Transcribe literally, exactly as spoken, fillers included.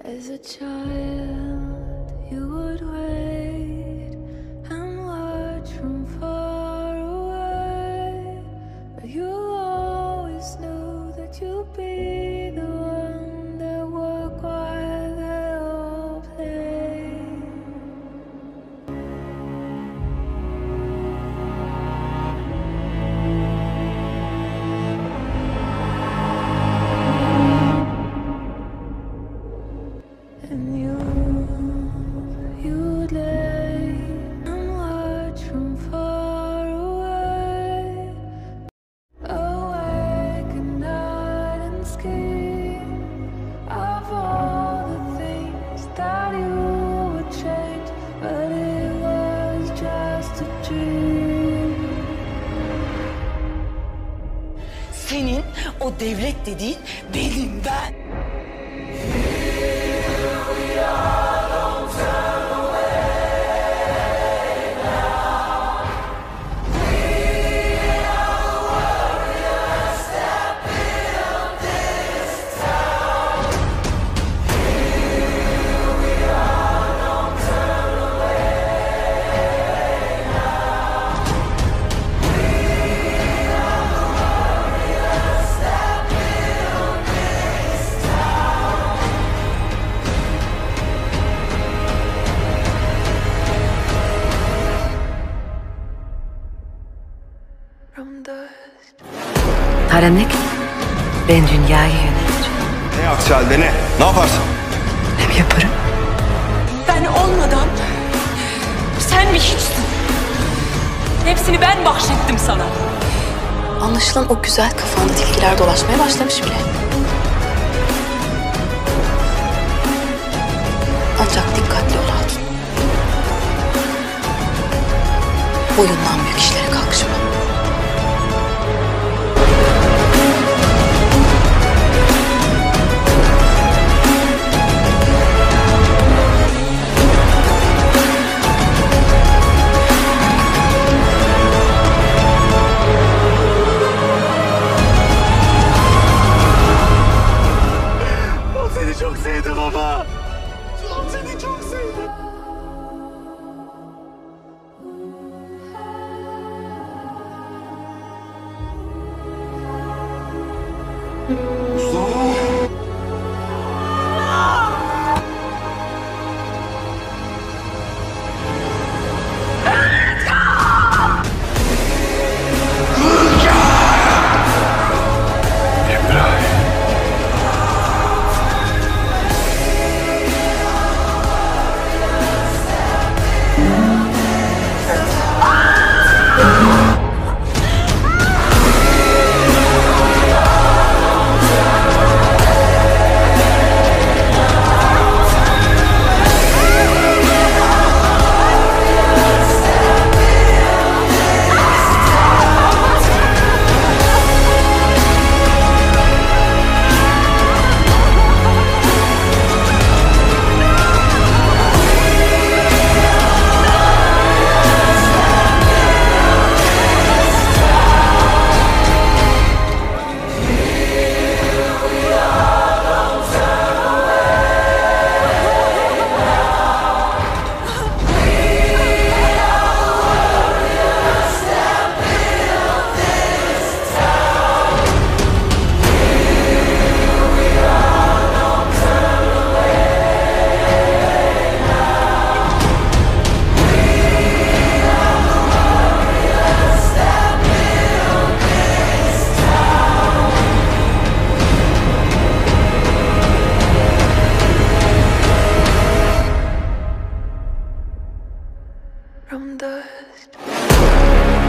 As a child, you would wait and watch from far away, but you always knew that you'd be the one that would while they all play. And you, you'd lay and watch from far away, awake at night and scheme of all the things that you would change, but it was just a dream. Senin o devlet dediğin benim ben. From dust. Haranik, ben dünyayı yöneteceğim. Ne aksi halde ne? Ne yaparsın? Hep yaparım. Ben olmadan sen bir hiçsin. Hepsini ben bahşettim sana. Anlaşılan o güzel kafanda tilkiler dolaşmaya başlamış bile. Ancak dikkatli ol hatun. Boyundan büyük işlere kalkışma. Seni çok sevdim baba. Seni çok sevdim. Mustafa. İbrahim. From dust.